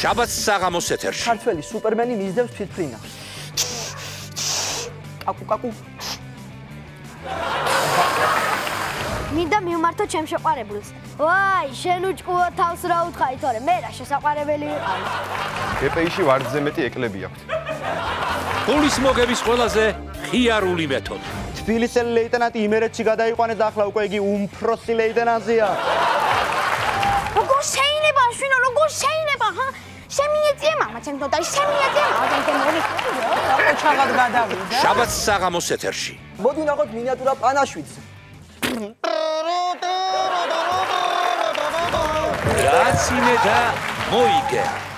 შაბათს საღამოს ეთერში. ქართველი სუპერმენი მისდევს თვითფრინავს. კაკუ. მინდა მივმართო ჩემ შეყვარებულს. ვაი, შენ უჭკუო თავს რა უთხარი, თორე მე რა შესაყვარებელი ვიყავი. გპ-ში ვარდზე მეტი ეკლები აქვს. ფულის მოგების ყველაზე ხიარული მეთოდი. თბილისელი ლეიტენანტი იმერეთში გადაიყვანეს და ახლა უკვე იგი უმფროსი ლეიტენანტია. როგორ შეიძლება, შვინო, როგორ შეიძლება, ჰა? შემიეწიე მამა ჩემთან და შემიეწიე მამა ჩემთან მოდი. ჩაღად გადავიდა. შაბათს საღამოს ეთერში. მოდი ვნახოთ მინიატურა პანაშვიდზე. რაც იმედა მოიგე.